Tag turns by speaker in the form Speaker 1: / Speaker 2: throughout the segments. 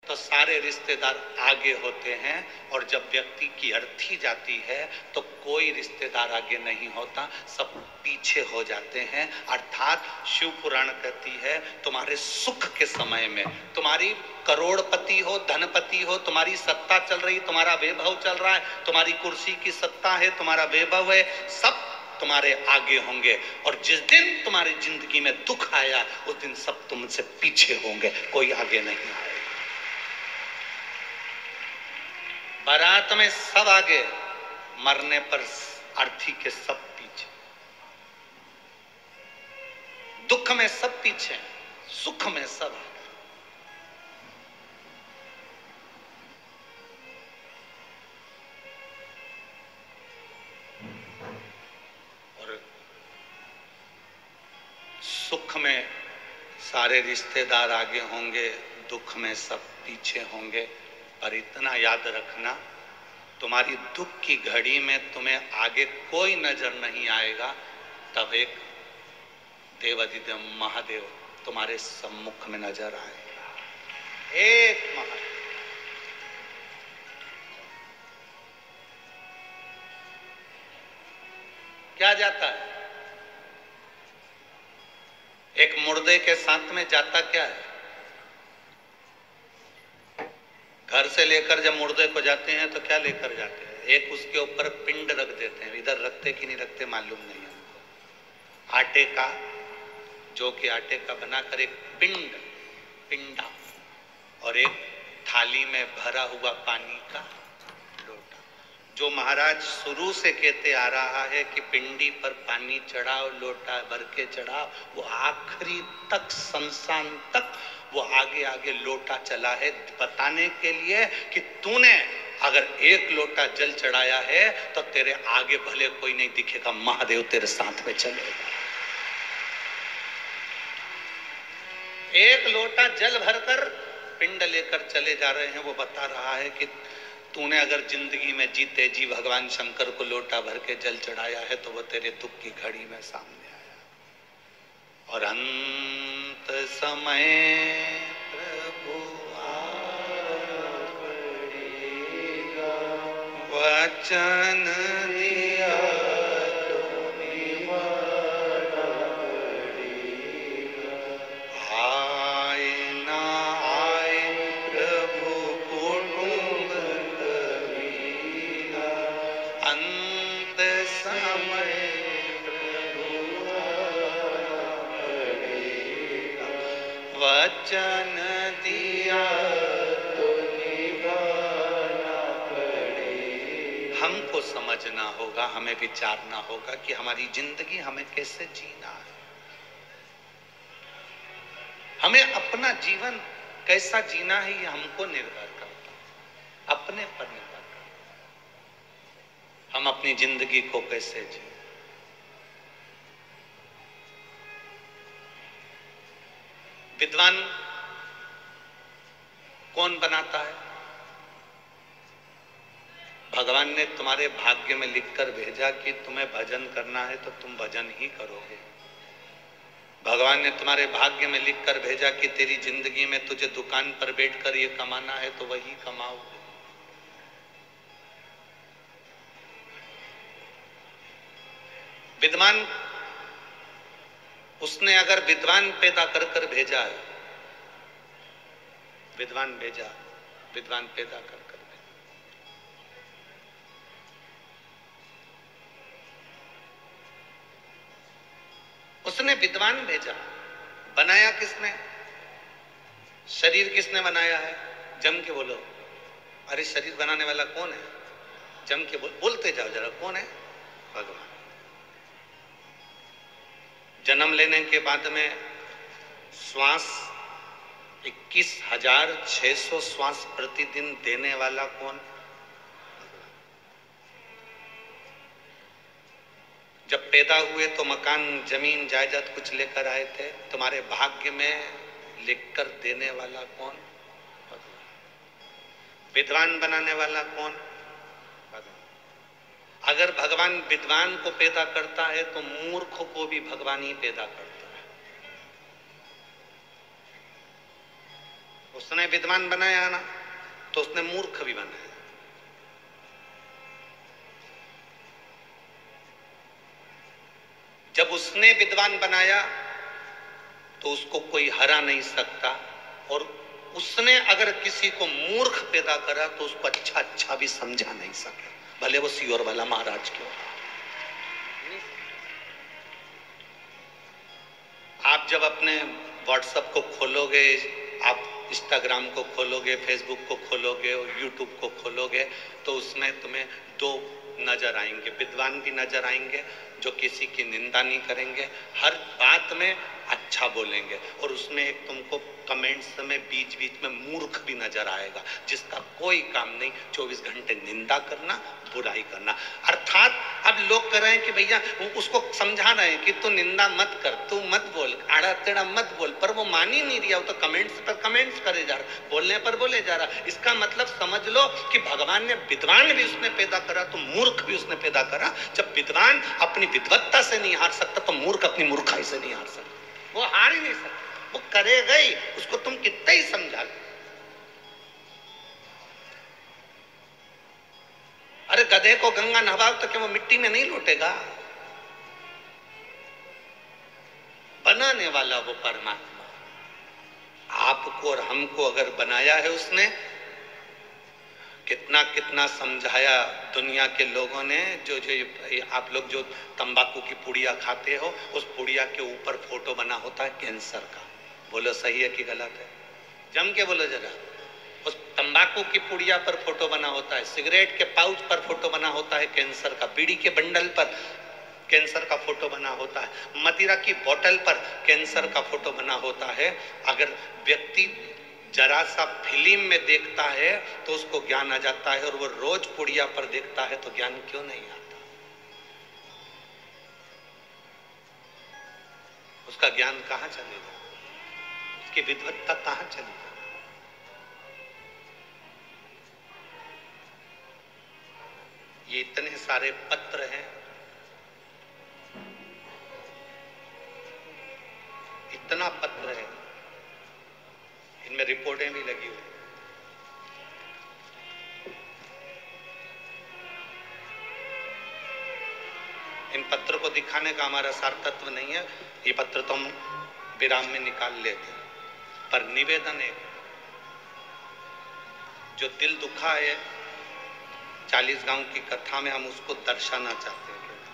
Speaker 1: तो सारे रिश्तेदार आगे होते हैं, और जब व्यक्ति की अर्थी जाती है तो कोई रिश्तेदार आगे नहीं होता, सब पीछे हो जाते हैं। अर्थात शिव पुराण कहती है तुम्हारे सुख के समय में, तुम्हारी करोड़पति हो, धनपति हो, तुम्हारी सत्ता चल रही, तुम्हारा वैभव चल रहा है, तुम्हारी कुर्सी की सत्ता है, तुम्हारा वैभव है, सब तुम्हारे आगे होंगे। और जिस दिन तुम्हारी जिंदगी में दुख आया उस दिन सब तुमसे पीछे होंगे, कोई आगे नहीं आएगा। बारात में सब आगे, मरने पर अर्थी के सब पीछे। दुख में सब पीछे, सुख में सब आगे। और सुख में सारे रिश्तेदार आगे होंगे, दुख में सब पीछे होंगे। पर इतना याद रखना, तुम्हारी दुख की घड़ी में तुम्हें आगे कोई नजर नहीं आएगा, तब एक देवाधिदेव महादेव तुम्हारे सम्मुख में नजर आएगा। एक महादेव। क्या जाता है? एक मुर्दे के साथ में जाता क्या है? घर से लेकर जब मुर्दे को जाते हैं तो क्या लेकर जाते हैं? एक उसके ऊपर पिंड रख देते हैं। इधर रखते कि नहीं रखते मालूम नहीं हमको। आटे का, जो कि आटे का बनाकर एक पिंडा, और एक थाली में भरा हुआ पानी का लोटा। जो महाराज शुरू से कहते आ रहा है कि पिंडी पर पानी चढ़ाओ, लोटा भर के चढ़ाओ, वो आखिरी तक, शमशान तक वो आगे आगे लोटा चला है, बताने के लिए कि तूने अगर एक लोटा जल चढ़ाया है तो तेरे आगे भले कोई नहीं दिखेगा, महादेव तेरे साथ में चलेगा। एक लोटा जल भरकर पिंड लेकर चले जा रहे हैं, वो बता रहा है कि तूने अगर जिंदगी में जीते जी भगवान शंकर को लोटा भर के जल चढ़ाया है तो वो तेरे दुख की घड़ी में सामने आया। और अंत समय प्रभु पड़ेगा, वचन दिया तो निभाना पड़ेगा। आए ना आए प्रभु कुटुंब कबीरा, अंत समय प्रभु आना पड़ेगा। वचन दिया तो निभाना पड़ेगा। हमको समझना होगा, हमें विचारना होगा कि हमारी जिंदगी हमें कैसे जीना है, हमें अपना जीवन कैसा जीना है, ये हमको निर्भर करता है, अपने पर निर्भर करता है। हम अपनी जिंदगी को कैसे जिए। विद्वान कौन बनाता है? भगवान ने तुम्हारे भाग्य में लिखकर भेजा कि तुम्हें भजन करना है तो तुम भजन ही करोगे। भगवान ने तुम्हारे भाग्य में लिखकर भेजा कि तेरी जिंदगी में तुझे दुकान पर बैठकर ये कमाना है तो वही कमाओगे। विद्वान, उसने अगर विद्वान पैदा कर कर भेजा है, विद्वान भेजा, विद्वान पैदा कर कर भेजा। उसने विद्वान भेजा। बनाया किसने? शरीर किसने बनाया है? जम के बोलो। अरे शरीर बनाने वाला कौन है? जम के बोलते जाओ जरा, कौन है? भगवान। जन्म लेने के बाद में श्वास 21,600 श्वास प्रतिदिन देने वाला कौन? जब पैदा हुए तो मकान, जमीन, जायदाद कुछ लेकर आए थे, तुम्हारे भाग्य में लिखकर देने वाला कौन? भगवान। विद्वान बनाने वाला कौन? अगर भगवान विद्वान को पैदा करता है तो मूर्ख को भी भगवान ही पैदा करता है। उसने विद्वान बनाया ना, तो उसने मूर्ख भी बनाया। जब उसने विद्वान बनाया तो उसको कोई हरा नहीं सकता, और उसने अगर किसी को मूर्ख पैदा करा तो उसको अच्छा अच्छा भी समझा नहीं सके, भले वो सीहोर वाला महाराज क्यों। आप जब अपने व्हाट्सएप को खोलोगे, आप इंस्टाग्राम को खोलोगे, फेसबुक को खोलोगे और यूट्यूब को खोलोगे, तो उसमें तुम्हें दो नजर आएंगे, विद्वान भी नजर आएंगे जो किसी की निंदा नहीं करेंगे, हर बात में अच्छा बोलेंगे, और उसमें एक तुमको कमेंट्स में बीच बीच में मूर्ख भी नजर आएगा जिसका कोई काम नहीं 24 घंटे निंदा करना, बुराई करना। अर्थात अब लोग कह रहे हैं कि भैया उसको समझा रहे हैं कि तू निंदा मत कर, तू मत बोल, आड़ा टेढ़ा मत बोल, पर वो मान ही नहीं रहा, वो तो कमेंट्स पर कमेंट्स करे जा रहा, बोलने पर बोले जा रहा। इसका मतलब समझ लो कि भगवान ने विद्वान भी उसने पैदा करा तो मूर्ख भी उसने पैदा करा। जब विद्वान अपनी विद्वत्ता से नहीं हार सकता तो मूर्ख अपनी मूर्खाई से नहीं हार सकता, वो हार ही नहीं सकता, वो करेगा ही, उसको तुम कितना ही समझा लो। अरे गधे को गंगा नहवाओ तो क्या वो मिट्टी में नहीं लौटेगा? बनाने वाला वो परमात्मा, आपको और हमको अगर बनाया है उसने, कितना कितना समझाया दुनिया के लोगों ने। जो आप लोग जो तंबाकू की पुड़िया खाते हो, उस पुड़िया के ऊपर फोटो बना होता है कैंसर का, बोलो सही है कि गलत है? जम के बोलो जरा। उस तंबाकू की पुड़िया पर फोटो बना होता है, सिगरेट के पाउच पर फोटो बना होता है कैंसर का, बीड़ी के बंडल पर कैंसर का फोटो बना होता है, मदिरा की बोतल पर कैंसर का फोटो बना होता है। अगर व्यक्ति जरा सा फिल्म में देखता है तो उसको ज्ञान आ जाता है, और वो रोज पुड़िया पर देखता है तो ज्ञान क्यों नहीं आता? उसका ज्ञान कहां चलेगा? उसकी विद्वत्ता कहां चलेगी? ये इतने सारे पत्र हैं, इतना पत्र है, इनमें रिपोर्टें भी लगी हुई। इन पत्र को दिखाने का हमारा सार्थत्व नहीं है, ये पत्र तो हम विराम में निकाल लेते हैं, पर निवेदन है जो दिल दुखा है 40 गांव की कथा में, हम उसको दर्शाना चाहते हैं।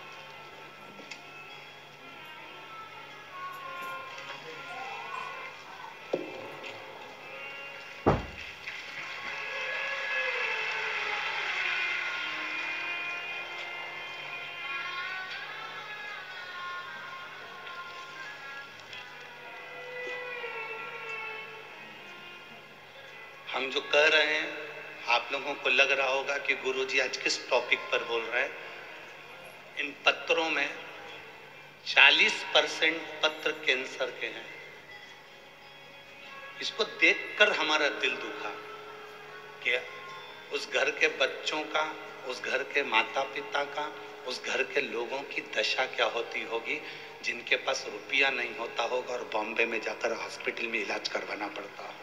Speaker 1: हम जो कह रहे हैं, आप लोगों को लग रहा होगा कि गुरुजी आज किस टॉपिक पर बोल रहे हैं। इन पत्रों में 40% पत्र कैंसर के हैं। इसको देखकर हमारा दिल दुखा कि उस घर के बच्चों का, उस घर के माता पिता का, उस घर के लोगों की दशा क्या होती होगी जिनके पास रुपया नहीं होता होगा और बॉम्बे में जाकर हॉस्पिटल में इलाज करवाना पड़ता होगा।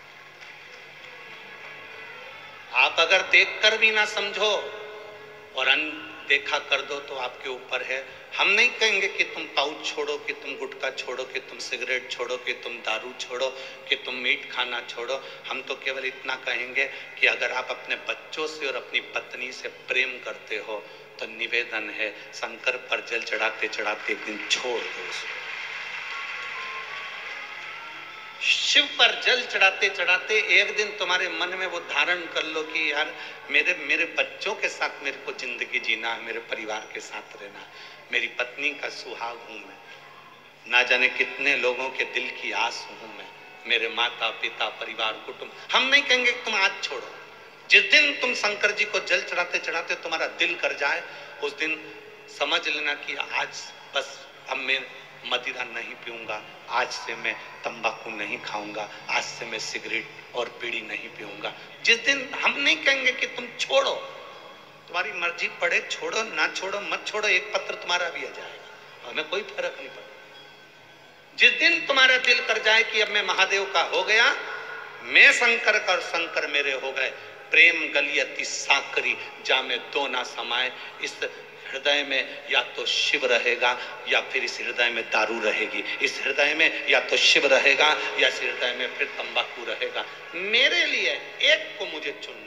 Speaker 1: आप अगर देखकर भी ना समझो और अनदेखा कर दो तो आपके ऊपर है। हम नहीं कहेंगे कि तुम पाउच छोड़ो, कि तुम गुटखा छोड़ो, कि तुम सिगरेट छोड़ो, कि तुम दारू छोड़ो, कि तुम मीट खाना छोड़ो। हम तो केवल इतना कहेंगे कि अगर आप अपने बच्चों से और अपनी पत्नी से प्रेम करते हो तो निवेदन है, शंकर पर जल चढ़ाते चढ़ाते एक दिन छोड़ दो उसको। शिव पर जल चढ़ाते चढ़ाते एक दिन तुम्हारे मन में वो धारण कर लो कि यार मेरे बच्चों के साथ मेरे को जिंदगी जीना है, मेरे परिवार के साथ रहना है, मेरी पत्नी का सुहाग हूं मैं, ना जाने कितने लोगों के दिल की आस हूं मैं, मेरे माता पिता परिवार कुटुंब। हम नहीं कहेंगे कि तुम आज छोड़ो। जिस दिन तुम शंकर जी को जल चढ़ाते चढ़ाते तुम्हारा दिल कर जाए, उस दिन समझ लेना कि आज बस अब मैं मदिरा नहीं पीऊंगा, आज से मैं तंबाकू नहीं खाऊंगा, आज से मैं सिगरेट और बीड़ी नहीं पीऊंगा। जिस दिन हम नहीं कहेंगे कि तुम छोड़ो, तुम्हारी मर्जी पड़े, छोड़ो ना छोड़ो मत छोड़ो, एक पत्र तुम्हारा भी आ जाएगा, हमें कोई फर्क नहीं पड़ता। जिस दिन तुम्हारा दिल कर जाए कि अब मैं महादेव का हो गया, मैं शंकर का और शंकर मेरे हो गए, प्रेम गलियति साकरी जामे दो ना समाए। इस हृदय में या तो शिव रहेगा या फिर इस हृदय में दारू रहेगी, इस हृदय में या तो शिव रहेगा या इस हृदय में फिर तंबाकू रहेगा। मेरे लिए एक को मुझे चुनना।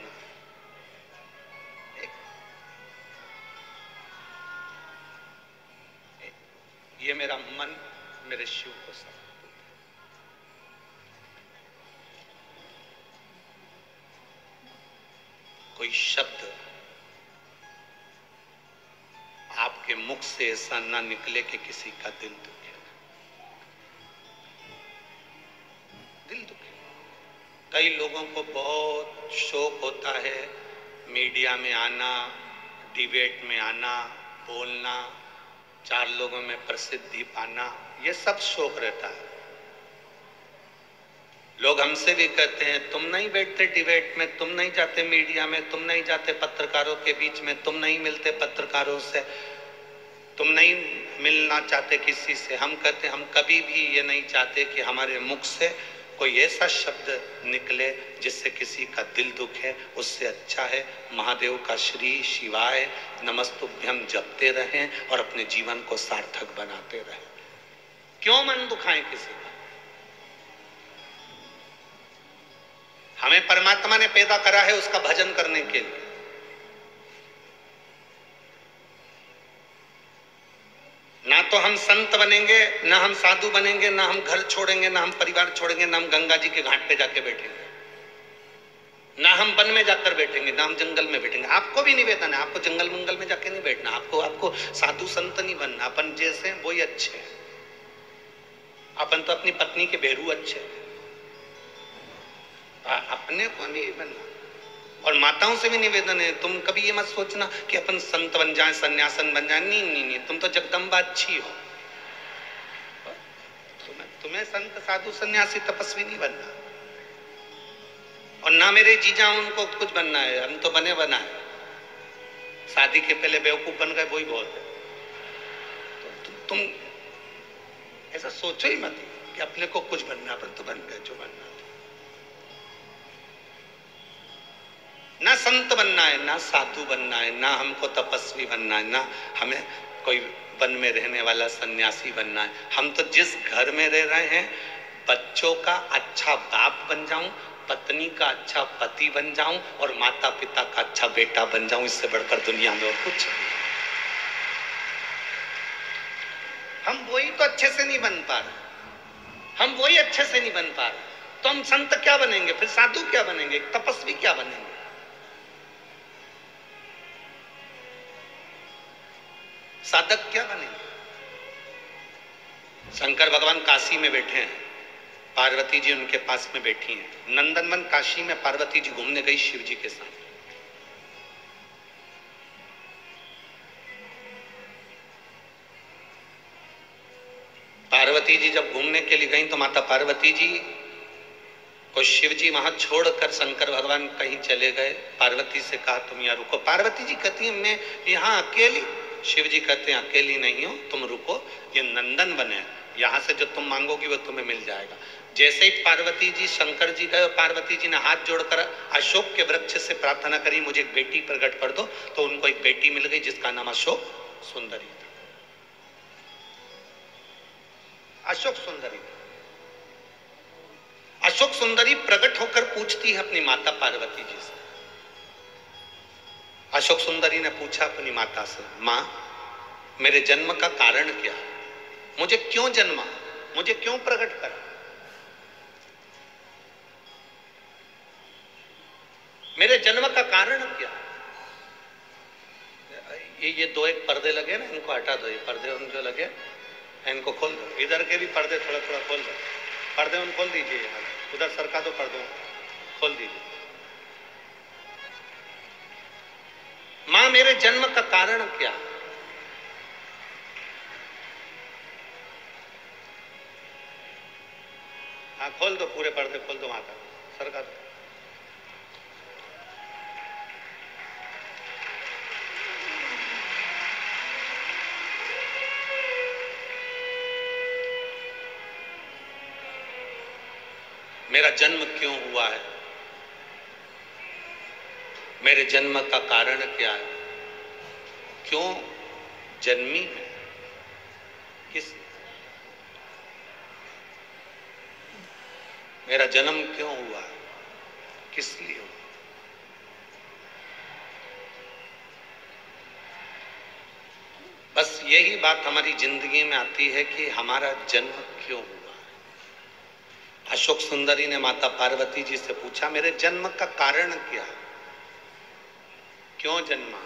Speaker 1: ये मेरा मन मेरे शिव को समर्पित। कोई शब्द आपके मुख से ऐसा ना निकले कि किसी का दिल दुखे, दिल दुखे। कई लोगों को बहुत शौक होता है मीडिया में आना, डिबेट में आना, बोलना, 4 लोगों में प्रसिद्धि पाना, ये सब शौक रहता है। लोग हमसे भी कहते हैं तुम नहीं बैठते डिबेट में, तुम नहीं जाते मीडिया में, तुम नहीं जाते पत्रकारों के बीच में, तुम नहीं मिलते पत्रकारों से, तुम नहीं मिलना चाहते किसी से। हम कहते हम कभी भी ये नहीं चाहते कि हमारे मुख से कोई ऐसा शब्द निकले जिससे किसी का दिल दुखे। उससे अच्छा है महादेव का श्री शिवाय नमस्तुभ्यम जपते रहें और अपने जीवन को सार्थक बनाते रहें। क्यों मन दुखाएं किसी का? हमें परमात्मा ने पैदा करा है उसका भजन करने के लिए। ना तो हम संत बनेंगे, ना हम साधु बनेंगे, ना हम घर छोड़ेंगे, ना हम परिवार छोड़ेंगे, ना हम गंगा जी के घाट पे जाके बैठेंगे, ना हम वन में जाकर बैठेंगे, ना हम जंगल में बैठेंगे। आपको भी निवेदन है, आपको जंगल मंगल में जाके नहीं बैठना, आपको साधु संत नहीं बनना। अपन जैसे हैं वही अच्छे हैं। अपन तो अपनी पत्नी के बेरू अच्छे हैं, अपने को नहीं बनना। और माताओं से भी निवेदन है, तुम कभी ये मत सोचना कि अपन संत बन जाए, सन्यासन बन जाए। नहीं नहीं नहीं, तुम तो जगदम्बा अच्छी हो। तुम्हें संत साधु सन्यासी तपस्वी नहीं बनना, और ना मेरे जीजा उनको कुछ बनना है। हम तो बने बना है, शादी के पहले बेवकूफ बन गए वही बहुत है। तो तुम ऐसा सोचो ही मत कि अपने को कुछ बनना, अपन तो बन गए जो बनना। ना संत बनना है, ना साधु बनना है, ना हमको तपस्वी बनना है, ना हमें कोई वन में रहने वाला सन्यासी बनना है। हम तो जिस घर में रह रहे हैं, बच्चों का अच्छा बाप बन जाऊं, पत्नी का अच्छा पति बन जाऊं और माता पिता का अच्छा बेटा बन जाऊं। इससे बढ़कर दुनिया में और कुछ। हम वही तो अच्छे से नहीं बन पा रहे, हम वही अच्छे से नहीं बन पा रहे। तो हम संत क्या बनेंगे, फिर साधु क्या बनेंगे, तपस्वी क्या बनेंगे? साधक क्या बनेंगे? शंकर भगवान काशी में बैठे हैं, पार्वती जी उनके पास में बैठी हैं। नंदनवन काशी में पार्वती जी घूमने गई शिव जी के साथ। पार्वती जी जब घूमने के लिए गई तो माता पार्वती जी को शिव जी वहां छोड़कर शंकर भगवान कहीं चले गए। पार्वती से कहा तुम यहाँ रुको। पार्वती जी कहती है मैं यहाँ अकेली। शिव जी कहते हैं अकेली नहीं हो, तुम रुको, ये नंदन वन है, यहाँ से जो तुम मांगोगी वो तुम्हें मिल जाएगा। जैसे ही पार्वती जी शंकर जी गए, पार्वती जी ने हाथ जोड़कर अशोक के वृक्ष से प्रार्थना करी मुझे एक बेटी प्रकट कर दो, तो उनको एक बेटी मिल गई जिसका नाम अशोक सुंदरी था। अशोक सुंदरी। अशोक सुंदरी प्रकट होकर पूछती है अपनी माता पार्वती जी से। अशोक सुंदरी ने पूछा अपनी माता से, मां मेरे जन्म का कारण क्या है, मुझे क्यों जन्मा, मुझे क्यों प्रकट करा, मेरे जन्म का कारण क्या? ये दो एक पर्दे लगे ना, इनको हटा दो। ये पर्दे उन जो लगे इनको खोल दो। इधर के भी पर्दे थोड़ा थोड़ा खोल दो। पर्दे उन खोल दीजिए, उधर सरका दो, पर्दों खोल दीजिए। मां मेरे जन्म का कारण क्या? हाँ खोल दो, पूरे पर्दे खोल दो, माता सरका दो। मेरा जन्म क्यों हुआ है, मेरे जन्म का कारण क्या है, क्यों जन्मी है, किस मेरा जन्म क्यों हुआ, किस लिए हुआ। बस यही बात हमारी जिंदगी में आती है कि हमारा जन्म क्यों हुआ। अशोक सुंदरी ने माता पार्वती जी से पूछा, मेरे जन्म का कारण क्या, क्यों जन्मा।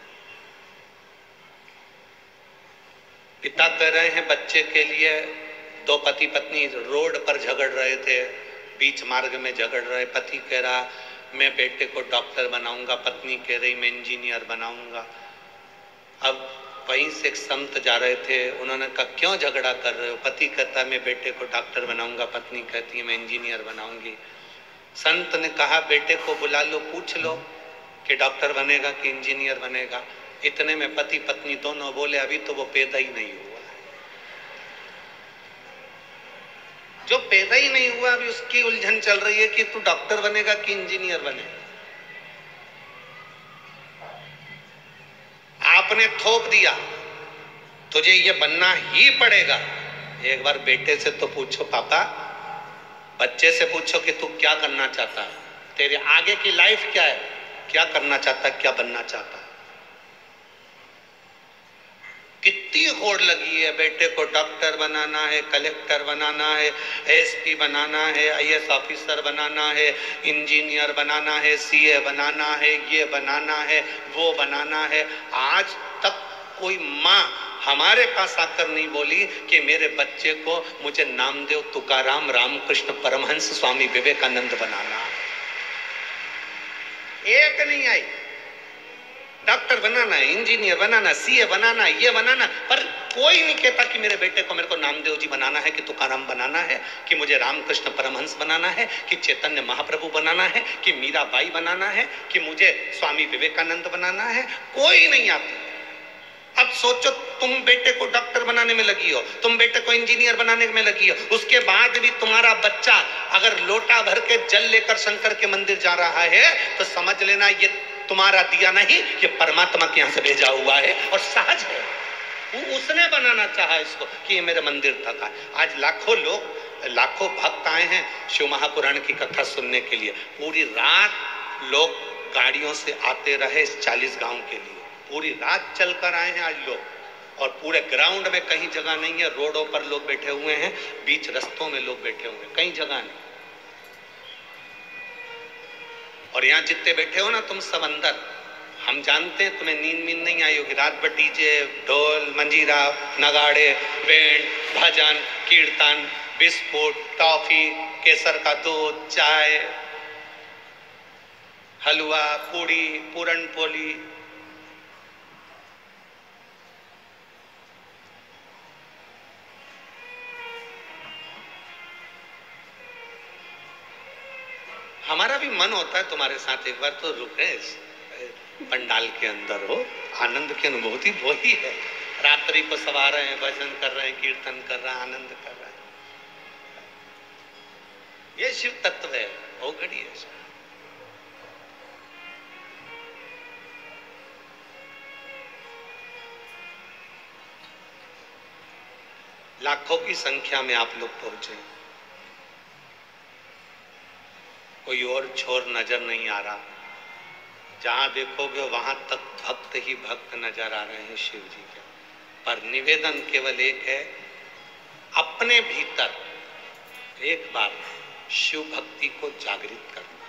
Speaker 1: पिता कह रहे हैं बच्चे के लिए, दो पति पत्नी रोड पर झगड़ रहे थे, बीच मार्ग में झगड़ रहे, पति कह रहा मैं बेटे को डॉक्टर बनाऊंगा, पत्नी कह रही मैं इंजीनियर बनाऊंगा। अब वहीं से एक संत जा रहे थे, उन्होंने कहा क्यों झगड़ा कर रहे हो, पति कहता मैं बेटे को डॉक्टर बनाऊंगा, पत्नी कहती है मैं इंजीनियर बनाऊंगी। संत ने कहा बेटे को बुला लो, पूछ लो कि डॉक्टर बनेगा कि इंजीनियर बनेगा। इतने में पति पत्नी दोनों बोले अभी तो वो पैदा ही नहीं हुआ है। जो पैदा ही नहीं हुआ अभी उसकी उलझन चल रही है कि तू डॉक्टर बनेगा कि इंजीनियर बनेगा। आपने थोप दिया तुझे ये बनना ही पड़ेगा। एक बार बेटे से तो पूछो, पापा बच्चे से पूछो कि तू क्या करना चाहता है, तेरे आगे की लाइफ क्या है, क्या करना चाहता है, क्या बनना चाहता है। कितनी होड़ लगी है, बेटे को डॉक्टर बनाना है, कलेक्टर बनाना है, एसपी बनाना है, आईएएस ऑफिसर बनाना है, इंजीनियर बनाना है, सीए बनाना है, ये बनाना है, वो बनाना है। आज तक कोई माँ हमारे पास आकर नहीं बोली कि मेरे बच्चे को मुझे नामदेव तुकाराम रामकृष्ण परमहंस स्वामी विवेकानंद बनाना। एक नहीं आई। डॉक्टर बनाना है, इंजीनियर बनाना, सीए बनाना, ये बनाना, पर कोई नहीं कहता कि मेरे बेटे को मेरे को नामदेव जी बनाना है, कि तुकाराम बनाना है, कि मुझे रामकृष्ण परमहंस बनाना है, कि चैतन्य महाप्रभु बनाना है, कि मीराबाई बनाना है, कि मुझे स्वामी विवेकानंद बनाना है। कोई नहीं आता। अब सोचो तुम बेटे को डॉक्टर बनाने में लगी हो, तुम बेटे को इंजीनियर बनाने में लगी हो, उसके बाद भी तुम्हारा बच्चा अगर लोटा भर के जल लेकर शंकर के मंदिर जा रहा है तो समझ लेना ये तुम्हारा दिया नहीं, ये परमात्मा के यहाँ से भेजा हुआ है और सहज है। उसने बनाना चाहा इसको कि ये मेरे मंदिर तक आए। आज लाखों लोग, लाखों भक्त आए हैं शिव महापुराण की कथा सुनने के लिए। पूरी रात लोग गाड़ियों से आते रहे इस 40 गांव के लिए, पूरी रात चलकर आए हैं आज लोग। और पूरे ग्राउंड में कहीं जगह नहीं है, रोडों पर लोग बैठे हुए हैं, बीच रस्तों में लोग बैठे हुए हैं, कहीं जगह नहीं। और यहाँ जितने बैठे हो ना तुम सब अंदर, हम जानते हैं तुम्हें नींद नहीं आई होगी। रात भर डीजे, ढोल, मंजीरा, नगाड़े, बैंड, भजन, कीर्तन, बिस्कुट, टॉफी, केसर का दूध, चाय, हलवा, पूड़ी, पूरन पोली। हमारा भी मन होता है तुम्हारे साथ एक बार तो रुके पंडाल के अंदर हो, आनंद की अनुभूति वही है। रात्रि को सवा रहे हैं, भजन कर रहे हैं, कीर्तन कर रहे हैं, आनंद कर रहे हैं। ये शिव तत्व है, वो घड़ी है। लाखों की संख्या में आप लोग पहुंचे, कोई और छोर नजर नहीं आ रहा। जहां देखोगे वहां तक भक्त ही भक्त नजर आ रहे हैं शिव जी के। पर निवेदन केवल एक है, अपने भीतर एक बार शिव भक्ति को जागृत करना।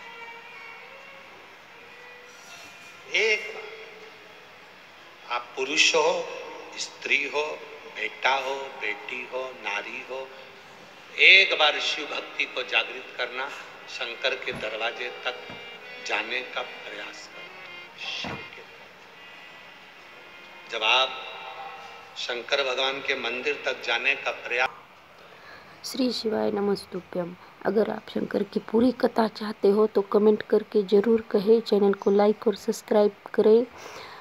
Speaker 1: एक बार आप पुरुष हो, स्त्री हो, बेटा हो, बेटी हो, नारी हो, एक बार शिव भक्ति को जागृत करना, शंकर के दरवाजे तक जाने का प्रयास करो। जब आप शंकर भगवान के मंदिर तक जाने का प्रयास।
Speaker 2: श्री शिवाय नमस्तुभ्यम। अगर आप शंकर की पूरी कथा चाहते हो तो कमेंट करके ज़रूर कहें। चैनल को लाइक और सब्सक्राइब करें।